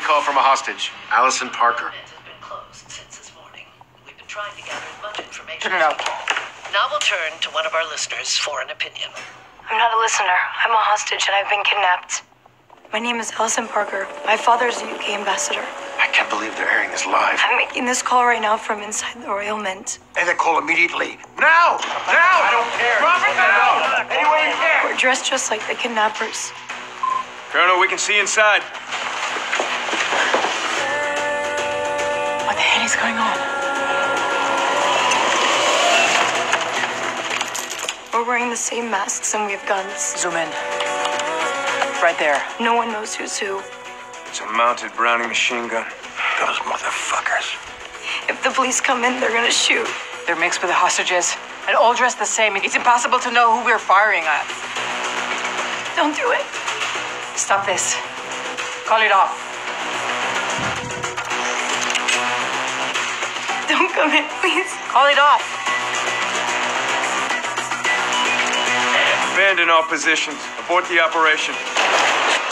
call from a hostage. Alison Parker. It has been closed since this morning. We've been trying to gather as much information. Turn it out. Now we'll turn to one of our listeners for an opinion. I'm not a listener. I'm a hostage and I've been kidnapped. My name is Alison Parker. My father's a UK ambassador. I can't believe they're airing this live. I'm making this call right now from inside the Royal Mint. And they call immediately. Now! Now! I don't care. Drop it now! Any way you can! We're dressed just like the kidnappers. Colonel, we can see inside. What the hell is going on? We're wearing the same masks and we have guns. Zoom in. Right there. No one knows who's who. It's a mounted Browning machine gun. Those motherfuckers. If the police come in, they're gonna shoot. They're mixed with the hostages and all dressed the same. It's impossible to know who we're firing at. Don't do it. Stop this. Call it off. Don't come in, please. Call it off. Abandon all positions. Abort the operation.